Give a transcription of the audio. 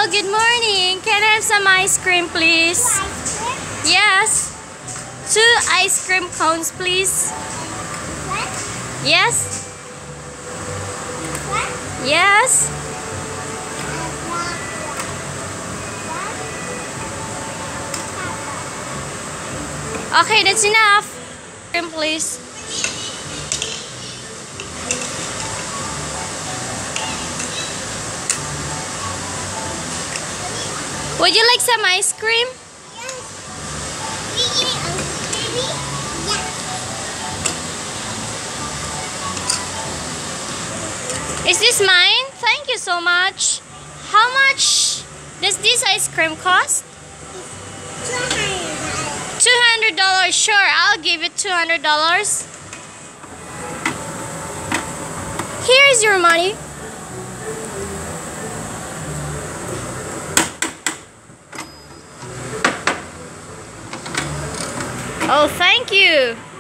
Hello, good morning. Can I have some ice cream, please? Yes. 2 ice cream cones, please. Yes. Yes. Okay, that's enough. Cream, please. Would you like some ice cream? Is this mine? Thank you so much. How much does this ice cream cost? $200. Sure, I'll give it $200. Here's your money. Oh, thank you.